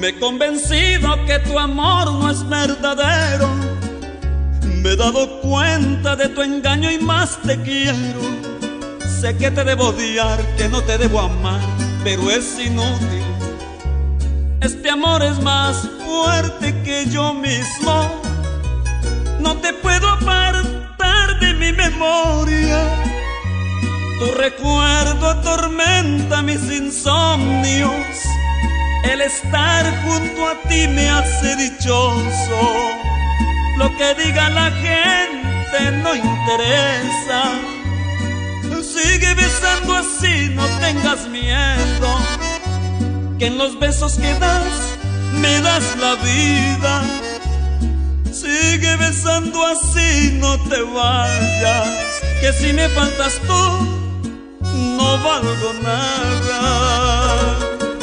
Me he convencido que tu amor no es verdadero. Me he dado cuenta de tu engaño y más te quiero. Sé que te debo odiar, que no te debo amar, pero es inútil. Este amor es más fuerte que yo mismo. No te puedo apartar de mi memoria. Tu recuerdo atormenta mis insomnios. El estar junto a ti me hace dichoso. Lo que diga la gente no interesa. Sigue besando así, no tengas miedo, que en los besos que das me das la vida. Sigue besando así, no te vayas, que si me faltas tú no valgo nada.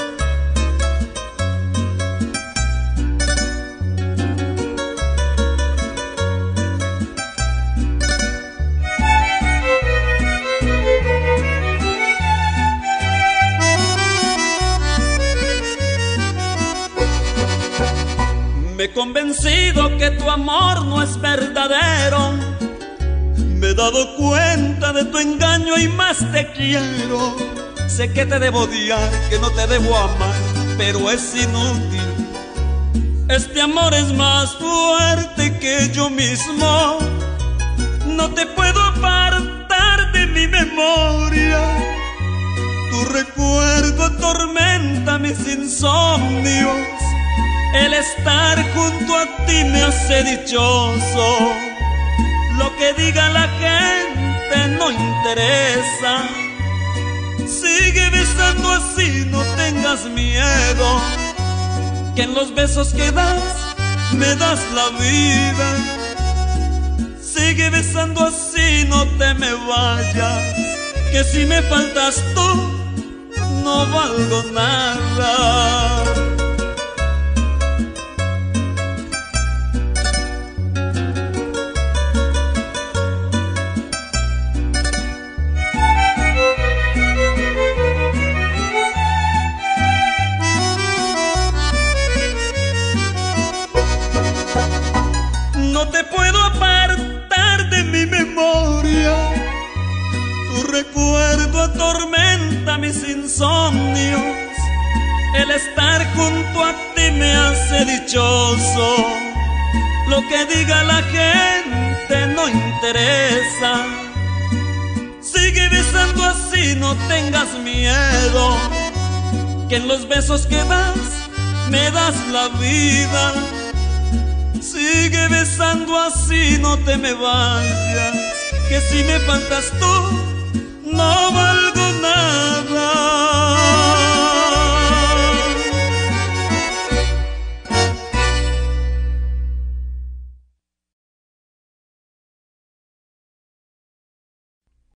Me he convencido que tu amor no es verdadero. Me he dado cuenta de tu engaño y más te quiero. Sé que te debo odiar, que no te debo amar, pero es inútil. Este amor es más fuerte que yo mismo. No te puedo apartar de mi memoria. Tu recuerdo atormenta mis insomnios. El estar junto a ti me hace dichoso. Lo que diga la gente no interesa. Sigue besando así, no tengas miedo, que en los besos que das me das la vida. Sigue besando así, no te me vayas, que si me faltas tú no valgo nada. No te puedo apartar de mi memoria. Tu recuerdo atormenta mis insomnios. El estar junto a ti me hace dichoso. Lo que diga la gente no interesa. Sigue besando así, no tengas miedo, que en los besos que das me das la vida. Sigue besando así, no te me vayas, que si me faltas tú no valgo nada.